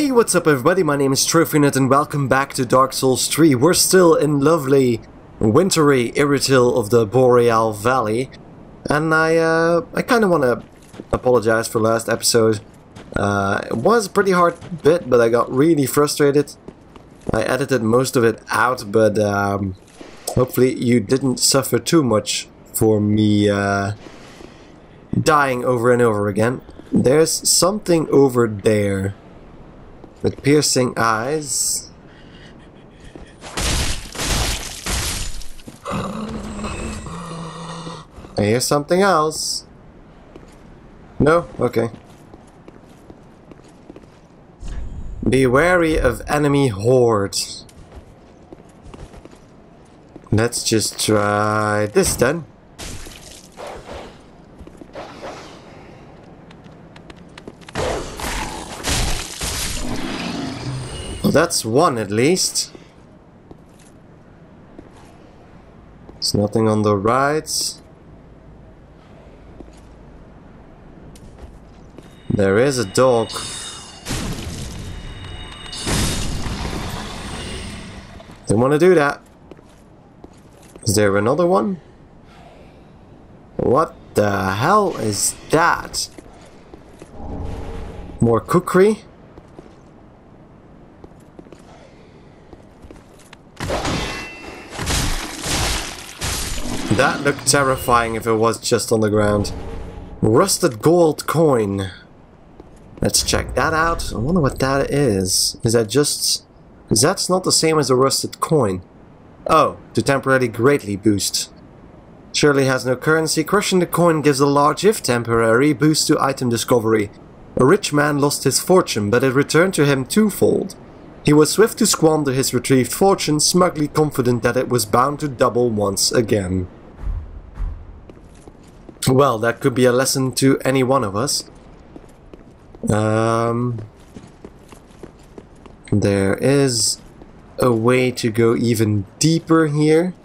Hey, what's up everybody, my name is TrophyNut and welcome back to Dark Souls 3. We're still in lovely, wintry Irithyll of the Boreal Valley. And I kinda wanna apologize for last episode. It was a pretty hard bit, but I got really frustrated. I edited most of it out, but hopefully you didn't suffer too much for me dying over and over again. There's something over there. With piercing eyes. I hear something else. No? Okay. Be wary of enemy hordes. Let's just try this then. Well, that's one at least. There's nothing on the right. There is a dog. Didn't want to do that. Is there another one? What the hell is that? More cookery? That looked terrifying if it was just on the ground. Rusted gold coin. Let's check that out. I wonder what that is. Is that just... because that's not the same as a rusted coin. Oh, to temporarily greatly boost. Surely has no currency. Crushing the coin gives a large, if temporary, boost to item discovery. A rich man lost his fortune, but it returned to him twofold. He was swift to squander his retrieved fortune, smugly confident that it was bound to double once again. Well, that could be a lesson to any one of us. There is a way to go even deeper here.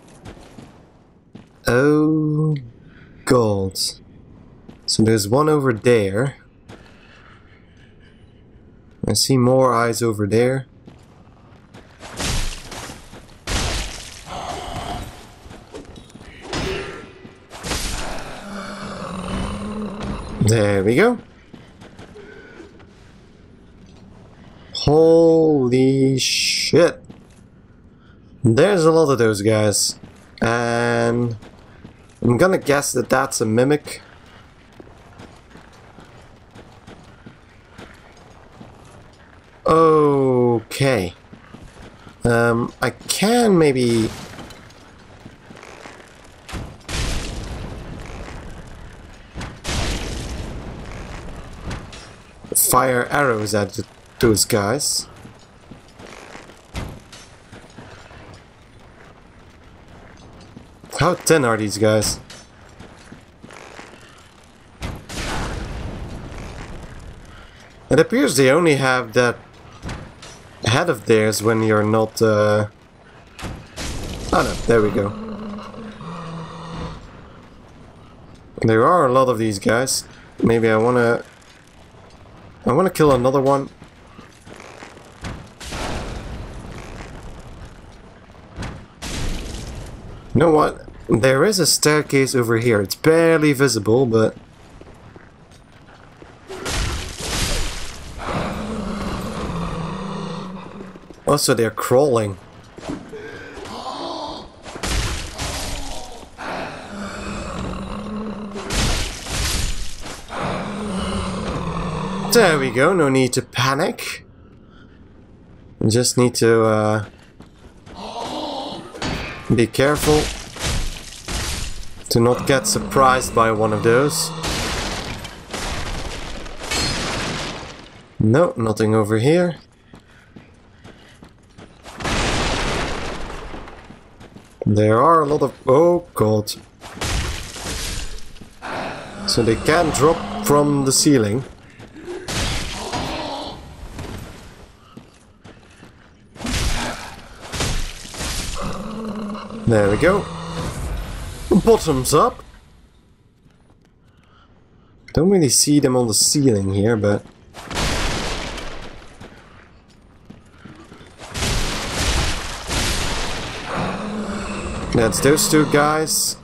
Oh god. So there's one over there. I see more eyes over there. There we go. Holy shit. There's a lot of those guys. And I'm gonna guess that that's a mimic. Okay. I can maybe... fire arrows at those guys. How thin are these guys? It appears they only have that head of theirs when you're not... Oh no, there we go. There are a lot of these guys. Maybe I wanna kill another one. You know what? There is a staircase over here. It's barely visible, but... also, they're crawling. There we go, no need to panic. You just need to be careful to not get surprised by one of those. No, nothing over here. There are a lot of... oh god. So they can drop from the ceiling. There we go. Bottoms up. Don't really see them on the ceiling here, but... That's those two guys.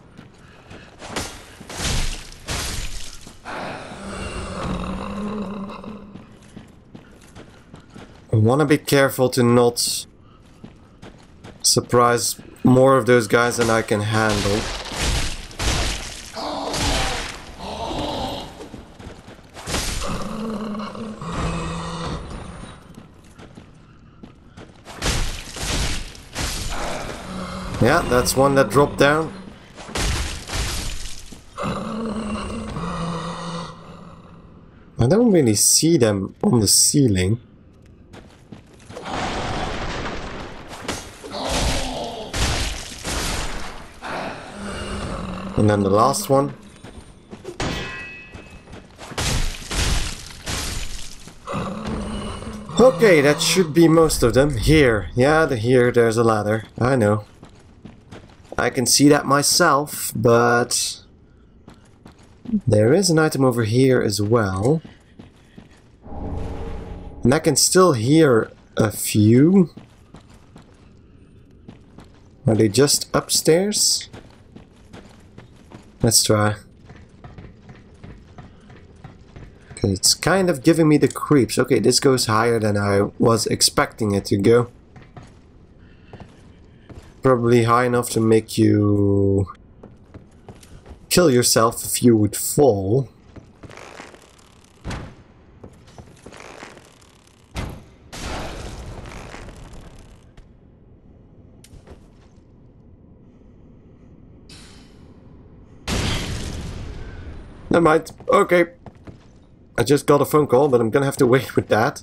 I want to be careful to not surprise more of those guys than I can handle. Yeah, that's one that dropped down. I don't really see them on the ceiling. And then the last one. Okay, that should be most of them. Here. Yeah, here there's a ladder. I know. I can see that myself, but there is an item over here as well. And I can still hear a few. Are they just upstairs? Let's try. Okay, it's kind of giving me the creeps. Okay, this goes higher than I was expecting it to go. Probably high enough to make you kill yourself if you would fall. Never mind. Okay. I just got a phone call, but I'm gonna have to wait with that.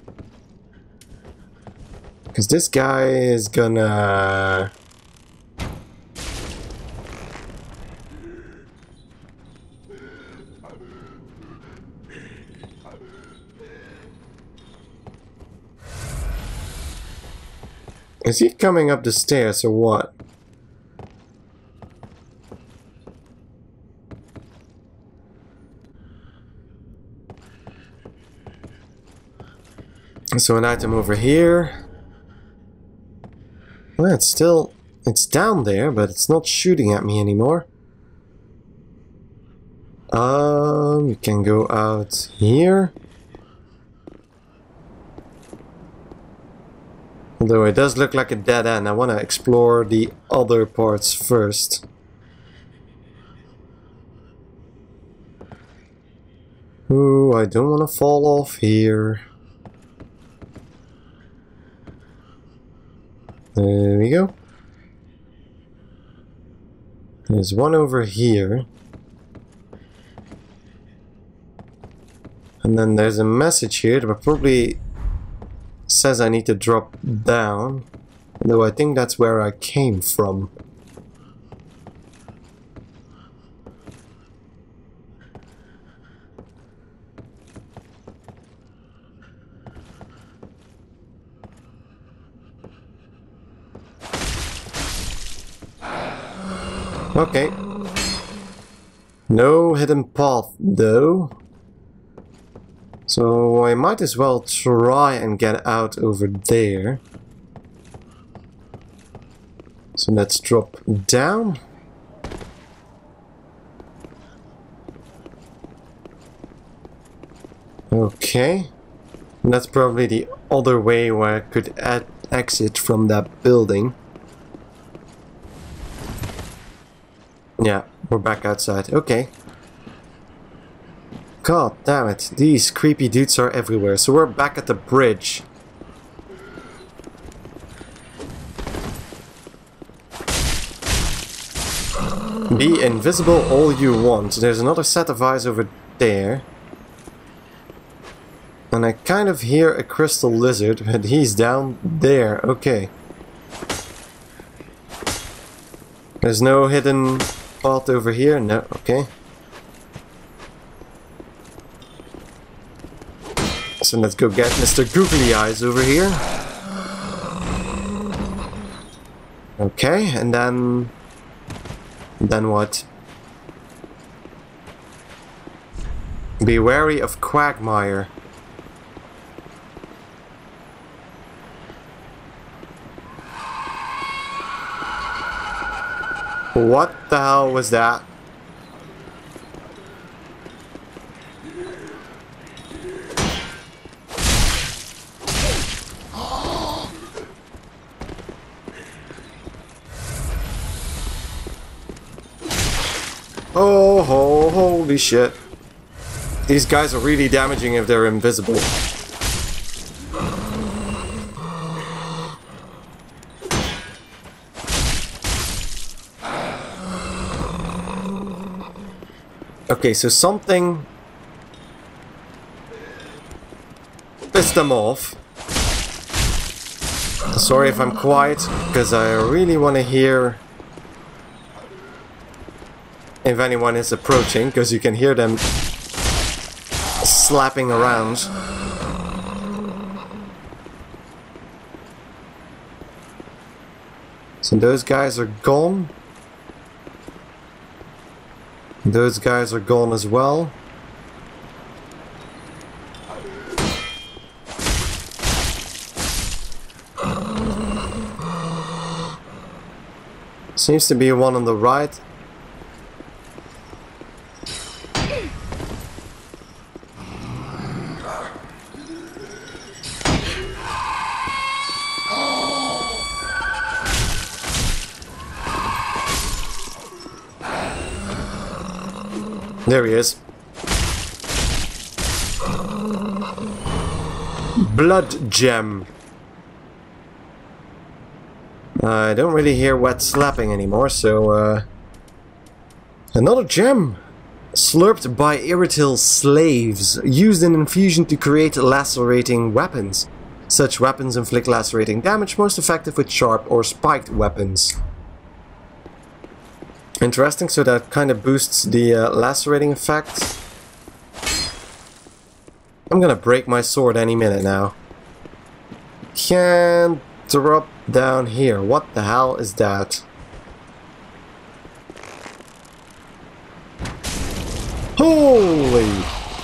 Because this guy is gonna... Is he coming up the stairs or what? So an item over here. Well, it's down there, but it's not shooting at me anymore. You can go out here. Although it does look like a dead end, I want to explore the other parts first. Ooh, I don't want to fall off here. There we go. There's one over here. And then there's a message here that probably says I need to drop down. Though I think that's where I came from. Okay. No hidden path though. So I might as well try and get out over there. So let's drop down. Okay. And that's probably the other way where I could exit from that building. Yeah, we're back outside. Okay. God damn it, these creepy dudes are everywhere. So we're back at the bridge. Be invisible all you want. There's another set of eyes over there. And I kind of hear a crystal lizard, but he's down there. Okay. There's no hidden path over here? No, okay. So let's go get Mr. Googly Eyes over here. Okay, and then... Then what? Be wary of Quagmire. What the hell was that? Oh, holy shit. These guys are really damaging if they're invisible. Okay, so something pissed them off. Sorry if I'm quiet, because I really want to hear if anyone is approaching, because you can hear them slapping around. So those guys are gone. Those guys are gone as well. Seems to be one on the right. There he is. Blood gem. I don't really hear wet slapping anymore, so another gem. Slurped by Irithyll slaves, used in infusion to create lacerating weapons. Such weapons inflict lacerating damage, most effective with sharp or spiked weapons. Interesting, so that kind of boosts the lacerating effect. I'm gonna break my sword any minute now. Can't drop down here. What the hell is that? Holy!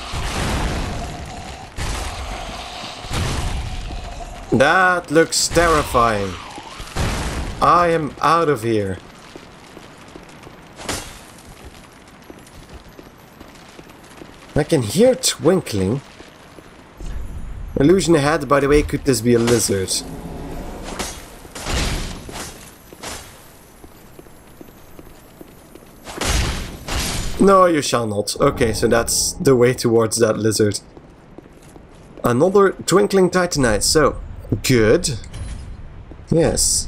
That looks terrifying. I am out of here. I can hear twinkling. Illusion ahead, by the way, could this be a lizard? No, you shall not. Okay, so that's the way towards that lizard. Another twinkling titanite, so good. Yes.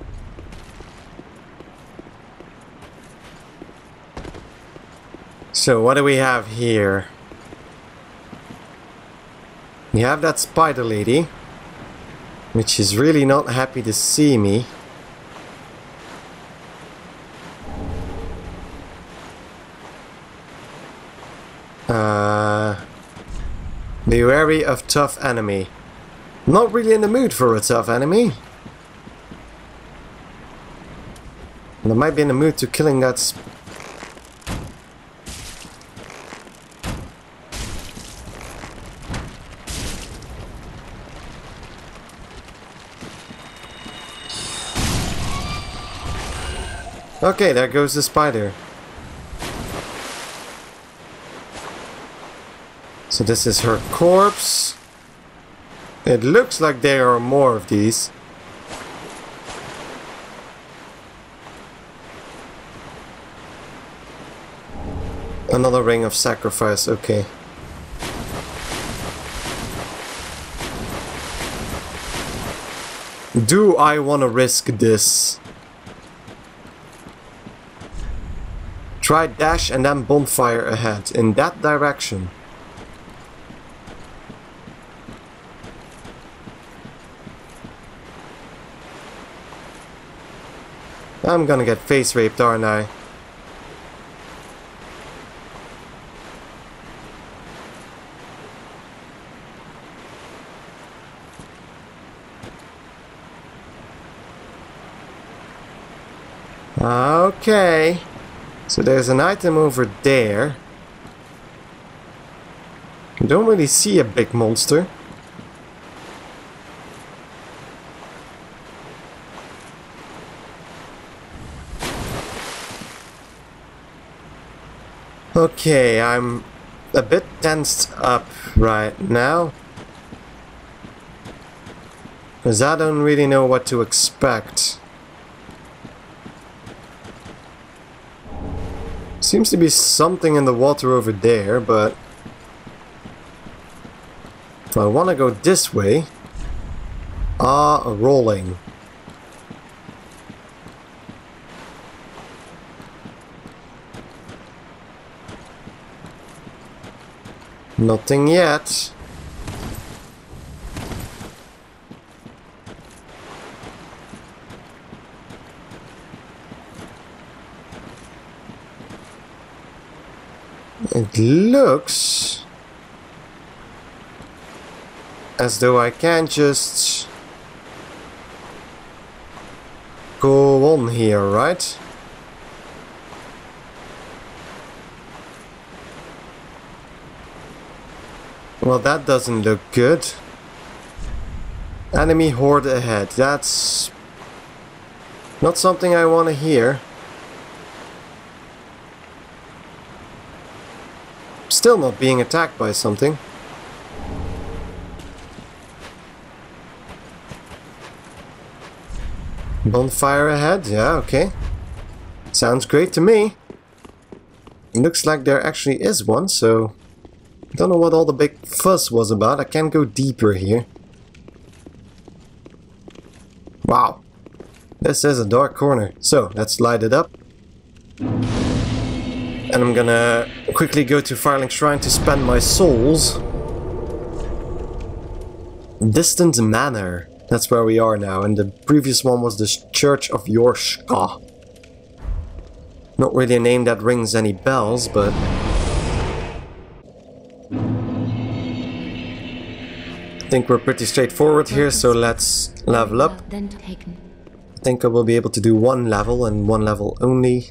So what do we have here? We have that spider lady, which is really not happy to see me. Be wary of tough enemy. Not really in the mood for a tough enemy. And I might be in the mood to killing that Okay, there goes the spider. So this is her corpse. It looks like there are more of these. Another ring of sacrifice, okay. Do I want to risk this? Try dash and then bonfire ahead, in that direction. I'm gonna get face raped, aren't I? Okay. So there's an item over there. I don't really see a big monster. Okay, I'm a bit tensed up right now. Because I don't really know what to expect. Seems to be something in the water over there, but if I want to go this way... rolling. Nothing yet. It looks as though I can just go on here, right? Well, that doesn't look good. Enemy horde ahead. That's not something I want to hear. Still not being attacked by something. Bonfire ahead, yeah, okay. Sounds great to me. Looks like there actually is one, so... Don't know what all the big fuss was about. I can't go deeper here. Wow. This is a dark corner. So, let's light it up. And I'm gonna quickly go to Firelink Shrine to spend my souls. Distant Manor. That's where we are now. And the previous one was the Church of Yorshka. Not really a name that rings any bells, but... I think we're pretty straightforward here, so let's level up. I think I will be able to do one level and one level only.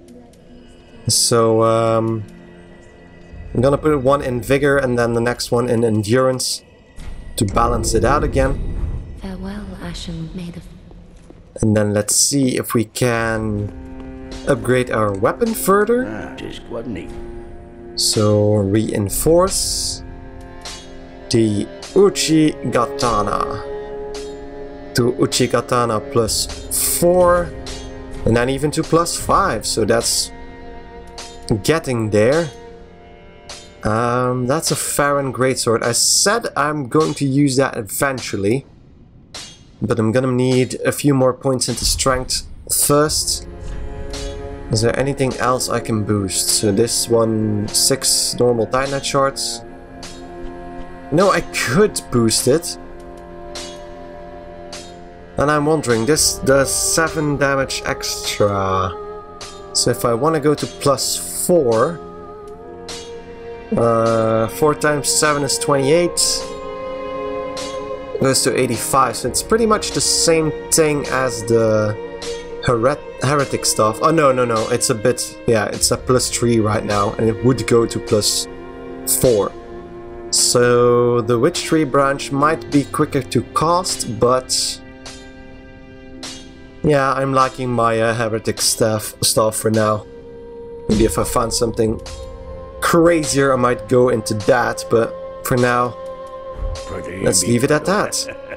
So I'm gonna put one in Vigor and then the next one in Endurance to balance it out again. Farewell, Ashen Maid of... And then let's see if we can upgrade our weapon further. So reinforce the Uchigatana to Uchigatana +4 and then even to +5, so that's getting there. That's a Farron Greatsword. I said I'm going to use that eventually, but I'm gonna need a few more points into strength first. Is there anything else I can boost? So this one, 6 normal Titanite shards. No, I could boost it. And I'm wondering, this does 7 damage extra. So if I want to go to +4, 4 times 7 is 28. Goes to 85, so it's pretty much the same thing as the heretic stuff. Oh no, it's a bit, yeah, it's a +3 right now, and it would go to +4. So the Witch Tree branch might be quicker to cast, but yeah, I'm liking my heretic stuff for now. Maybe if I find something crazier, I might go into that, but for now, let's leave it at that.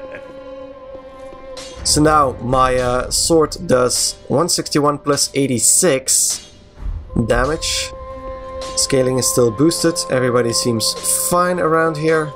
So now my sword does 161 + 86 damage. Scaling is still boosted. Everybody seems fine around here.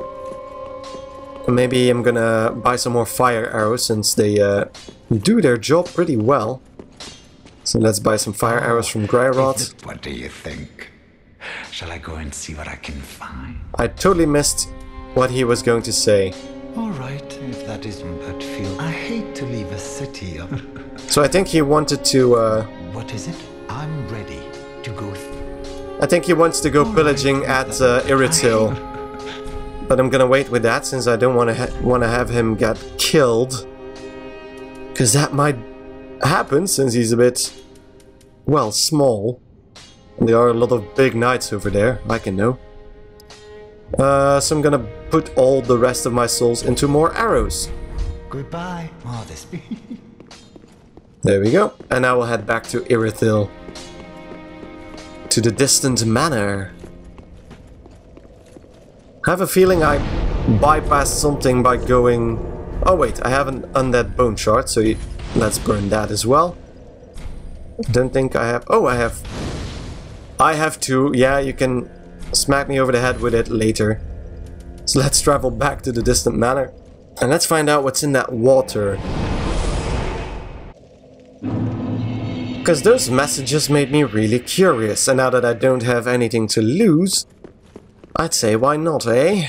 Maybe I'm gonna buy some more fire arrows since they do their job pretty well. So let's buy some fire arrows from Gryrod. What do you think? Shall I go and see what I can find? I totally missed what he was going to say. Alright, if that isn't but feel. I hate to leave a city of... So I think he wanted to... What is it? I'm ready to go... I think he wants to go pillaging at Irithyll. But I'm gonna wait with that since I don't want to have him get killed. Because that might happen since he's a bit, well, small. And there are a lot of big knights over there, I can know. So I'm gonna put all the rest of my souls into more arrows. Goodbye, modest. There we go. And now we'll head back to Irithyll to the distant manor. I have a feeling I bypassed something by going... Oh wait, I have an undead bone shard, so let's burn that as well. Don't think I have... Oh, I have... I have two. Yeah, you can smack me over the head with it later. So let's travel back to the distant manor. And let's find out what's in that water. Because those messages made me really curious. And now that I don't have anything to lose, I'd say why not, eh?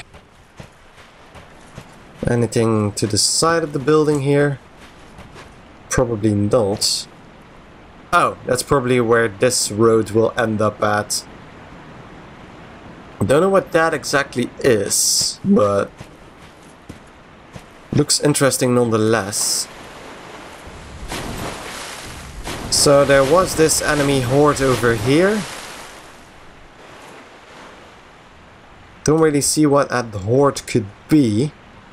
Anything to the side of the building here? Probably not. Oh, that's probably where this road will end up at. Don't know what that exactly is, but looks interesting nonetheless. So there was this enemy horde over here. Don't really see what that horde could be.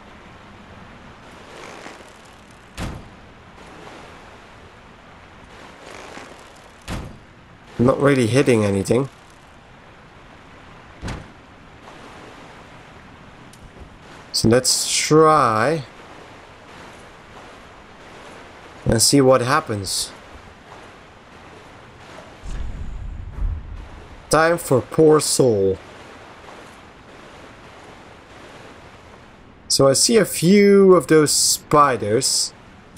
Not really hitting anything. So let's try and see what happens. Time for Poor Soul. So I see a few of those spiders.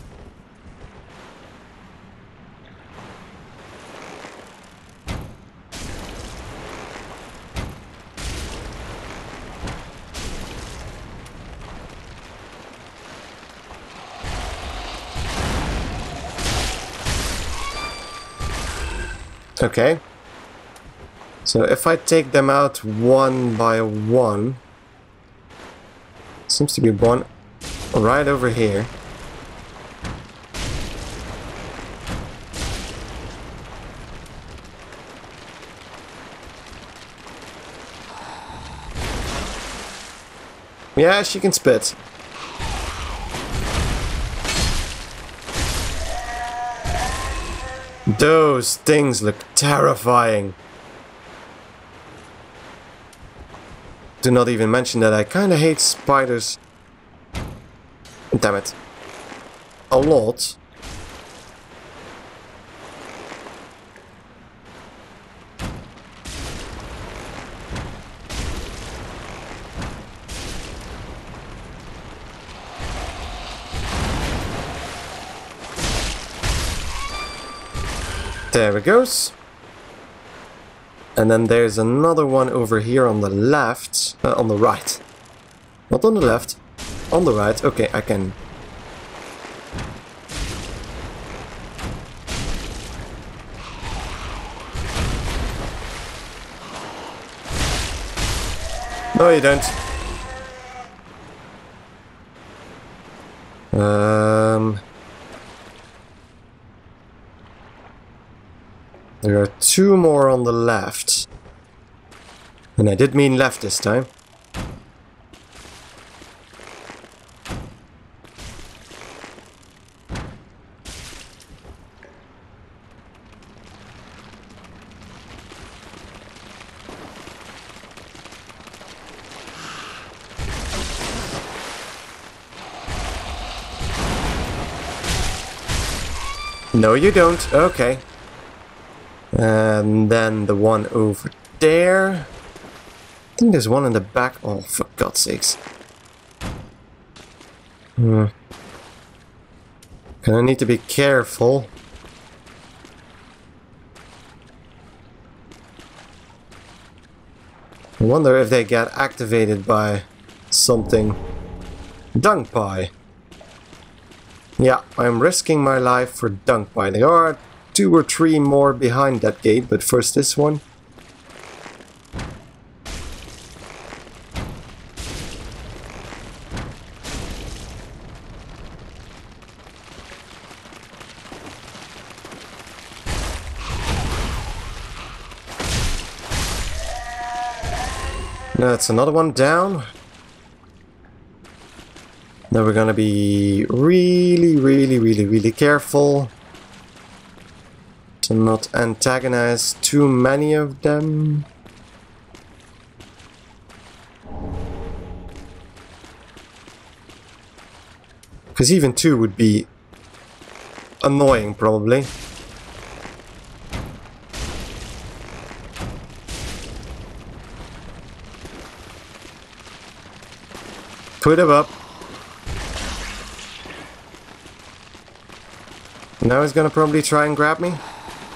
Okay. So if I take them out one by one, seems to be one right over here. Yeah, she can spit. Those things look terrifying. Do not even mention that I kinda hate spiders. Damn it. A lot. There it goes. And then there's another one over here on the left. On the right. Not on the left. On the right. Okay, I can... No, you don't. There are two more on the left. And I did mean left this time. No, you don't. Okay. And then the one over there. I think there's one in the back. Oh, for God's sakes. Gonna need to be careful. I wonder if they get activated by something. Dung pie. Yeah, I'm risking my life for dung pie. There are 2 or 3 more behind that gate, but first this one. That's another one down. Now we're gonna be really careful. So not antagonize too many of them. Because even 2 would be annoying, probably. Put him up. Now he's gonna probably try and grab me.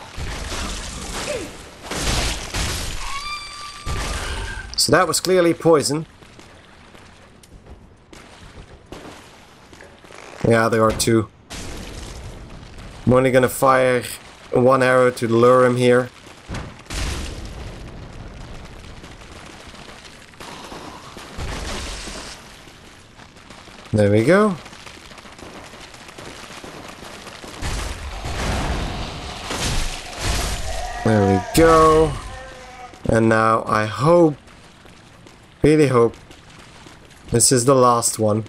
So that was clearly poison. Yeah, there are 2. I'm only gonna fire 1 arrow to lure him here. There we go. There we go. And now I hope, really hope, this is the last one.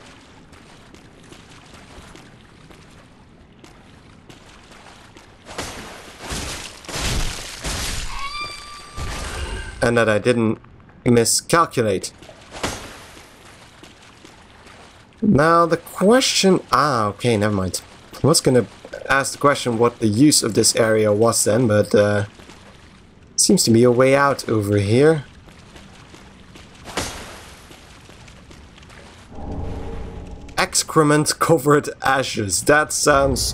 And that I didn't miscalculate. Now the question... okay, never mind. I was gonna ask the question what the use of this area was then, but seems to be a way out over here. Excrement covered ashes. That sounds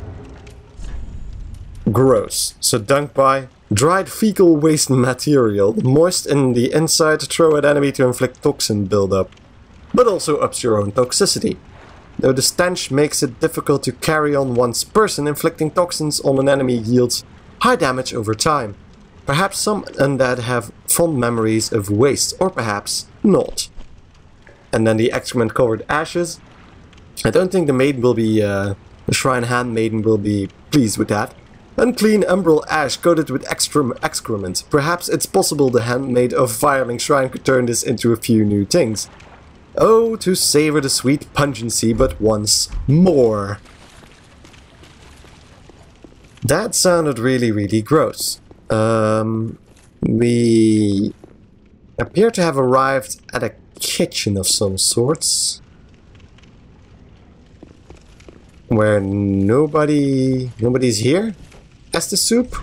gross. So dunk by dried fecal waste material, moist in the inside, throw at enemy to inflict toxin buildup, but also ups your own toxicity. Though the stench makes it difficult to carry on one's person, inflicting toxins on an enemy yields high damage over time. Perhaps some undead have fond memories of waste, or perhaps not. And then the excrement covered ashes. I don't think the maiden will be, the shrine handmaiden will be pleased with that. Unclean umbral ash coated with excrement. Perhaps it's possible the handmaid of Firelink Shrine could turn this into a few new things. Oh, to savor the sweet pungency, but once more. That sounded really, really gross. We appear to have arrived at a kitchen of some sorts. Where nobody's here? As the soup?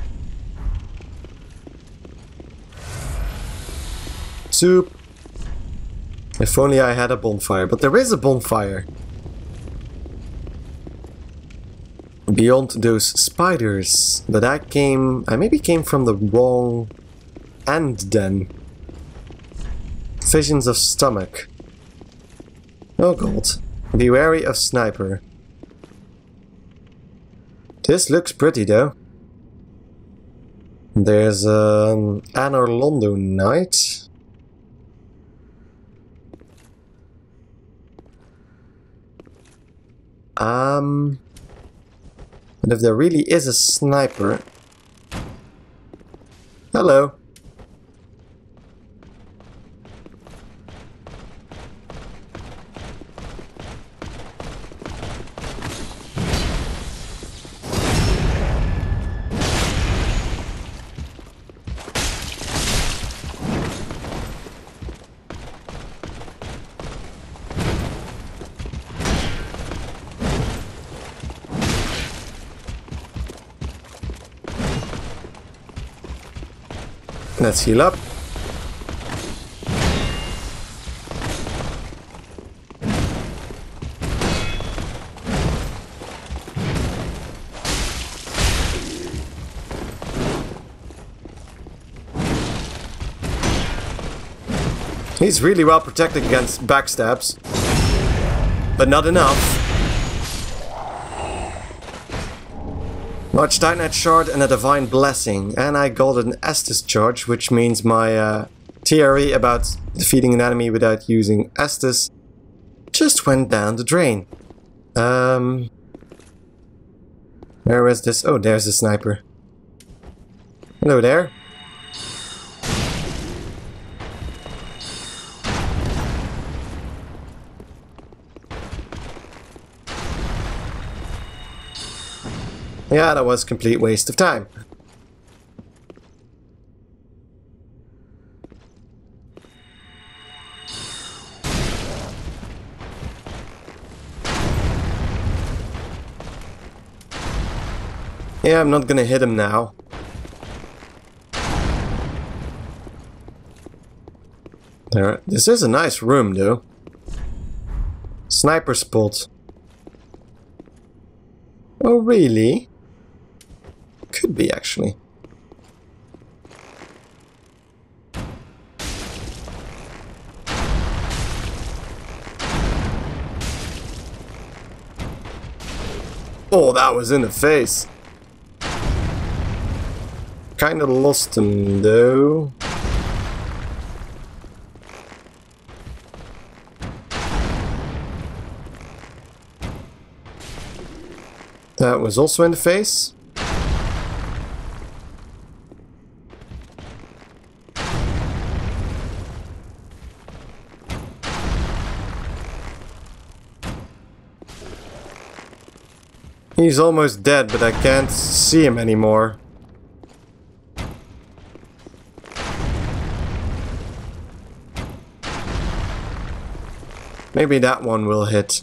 Soup. If only I had a bonfire, but there is a bonfire. Beyond those spiders. But I maybe came from the wrong end then. Visions of stomach. Oh god. Be wary of sniper. This looks pretty though. There's an Anor Londo Knight. But if there really is a sniper... Hello. Let's heal up. He's really well protected against backstabs, but not enough. Large Titanite Shard and a Divine Blessing, and I got an Estus charge, which means my theory about defeating an enemy without using Estus just went down the drain. Where is this? Oh, there's the sniper. Hello there. Yeah, that was a complete waste of time. Yeah, I'm not gonna hit him now. There. This is a nice room, though. Sniper spot. Oh, really? Could be, actually. Oh, that was in the face. Kinda lost him, though. That was also in the face. He's almost dead, but I can't see him anymore. Maybe that one will hit.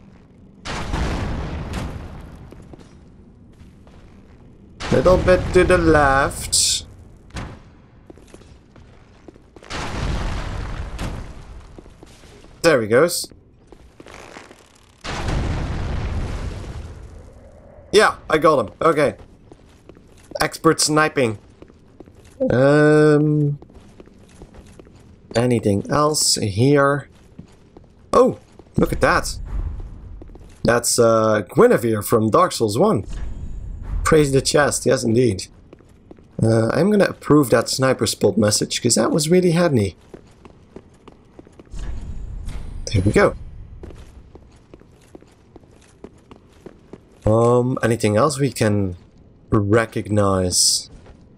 Little bit to the left. There he goes. Yeah, I got him. Okay. Expert sniping. Anything else here? Oh, look at that. That's Guinevere from Dark Souls 1. Praise the chest, yes indeed. I'm gonna approve that sniper spot message, because that was really handy. There we go. Anything else we can recognize?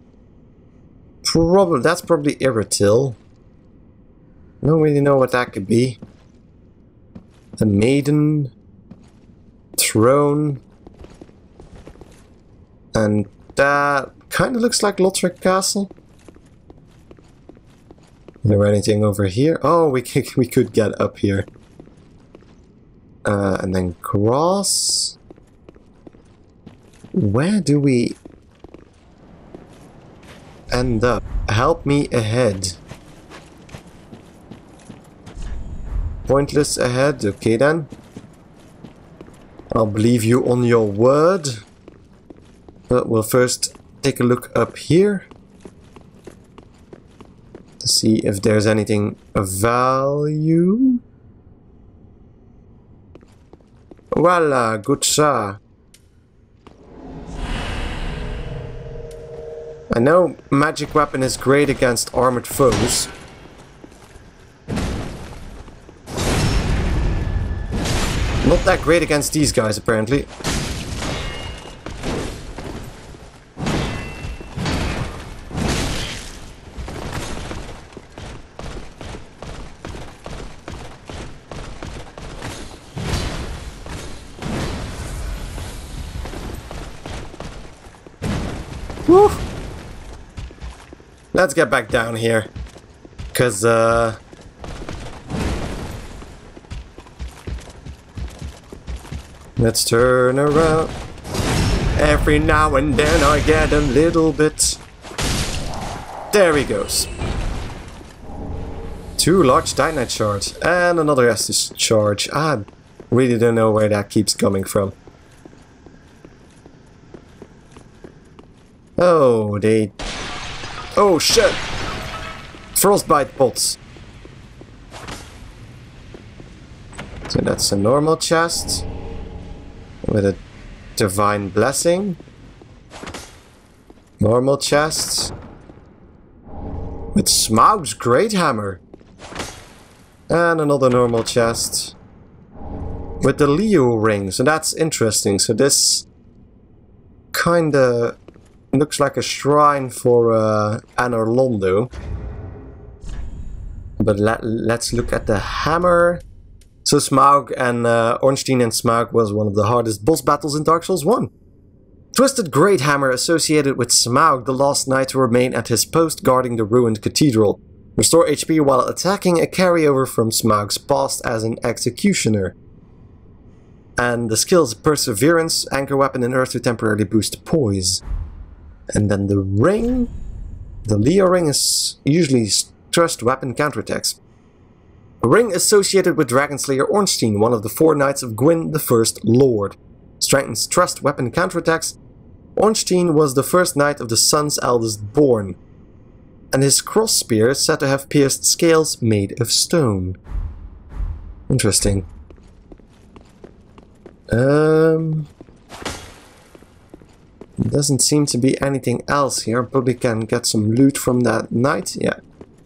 That's probably Irithyll. Don't really know what that could be. A maiden. Throne. And that kind of looks like Lothric Castle. Is there anything over here? Oh, we could get up here. And then cross. Where do we end up? Help me ahead. Pointless ahead. Okay then. I'll believe you on your word. But we'll first take a look up here to see if there's anything of value. Voila, good sir. I know magic weapon is great against armored foes. Not that great against these guys, apparently. Woo! Let's get back down here. Cause let's turn around. Every now and then I get a little bit. There he goes. 2 large Titanite shards and another Estus charge. I really don't know where that keeps coming from. Oh, they... Oh, shit! Frostbite pots. So that's a normal chest. With a divine blessing. Normal chest. With Smaug's great hammer. And another normal chest. With the Leo ring. So that's interesting. So this... kinda... looks like a shrine for Anor Londo. But let's look at the hammer. So Smaug and Ornstein and Smaug was one of the hardest boss battles in Dark Souls 1. Twisted Great Hammer associated with Smaug, the last knight to remain at his post guarding the ruined cathedral. Restore HP while attacking, a carryover from Smaug's past as an executioner. And the skills Perseverance, Anchor Weapon and Earth to temporarily boost poise. And then the ring. The Leo ring is usually thrust weapon counterattacks. A ring associated with Dragonslayer Ornstein, one of the 4 Knights of Gwyn, the First Lord. Strengthens thrust weapon counterattacks. Ornstein was the first knight of the Sun's eldest born, and his cross spear is said to have pierced scales made of stone. Interesting. Doesn't seem to be anything else here. Probably can get some loot from that knight. Yeah.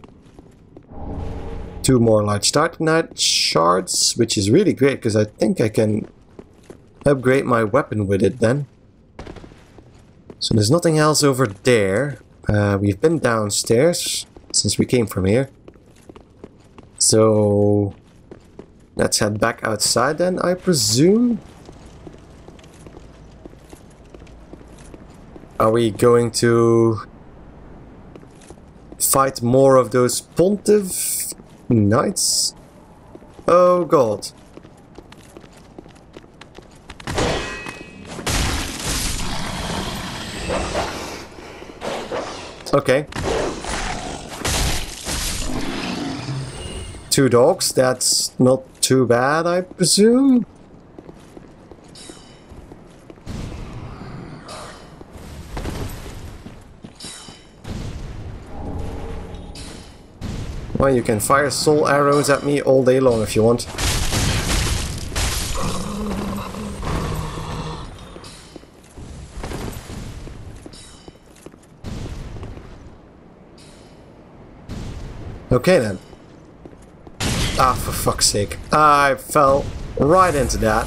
2 more large Titanite shards, which is really great because I think I can upgrade my weapon with it then. So there's nothing else over there. We've been downstairs since we came from here. So let's head back outside then, I presume. Are we going to fight more of those Pontiff Knights? Oh god. Okay. 2 dogs, that's not too bad, I presume. Well, you can fire soul arrows at me all day long if you want. Okay then. Ah, for fuck's sake. I fell right into that.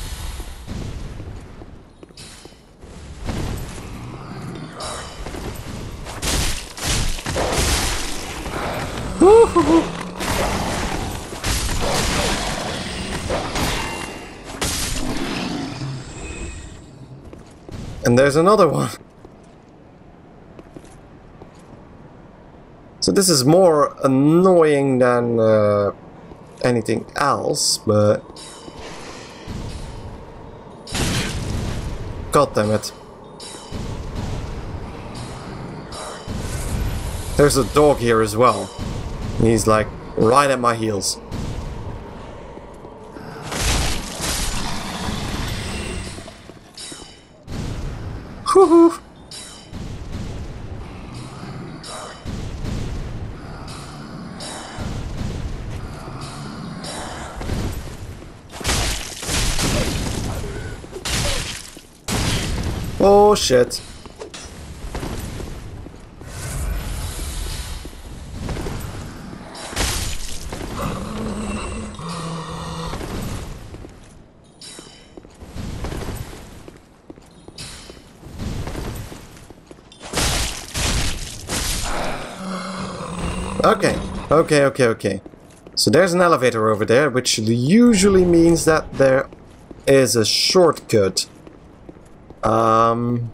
And there's another one. So this is more annoying than anything else, but god damn it. There's a dog here as well. He's like right at my heels. Woohoo! Oh shit. Okay. So there's an elevator over there, which usually means that there is a shortcut. Don't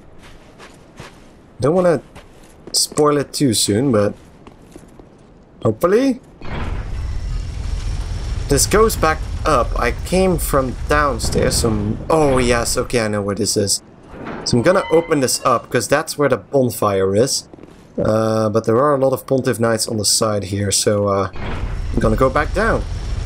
want to spoil it too soon, but hopefully this goes back up. I came from downstairs. Oh yes, okay, I know where this is. So I'm gonna open this up because that's where the bonfire is. But there are a lot of Pontiff Knights on the side here, so I'm gonna go back down.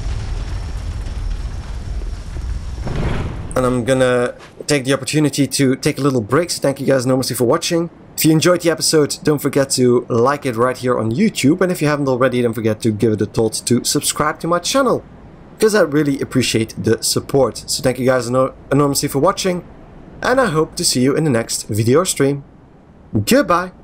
And I'm gonna take the opportunity to take a little break, so thank you guys enormously for watching. If you enjoyed the episode, don't forget to like it right here on YouTube, and if you haven't already, don't forget to give it a thought to subscribe to my channel, because I really appreciate the support. So thank you guys enormously for watching, and I hope to see you in the next video or stream. Goodbye!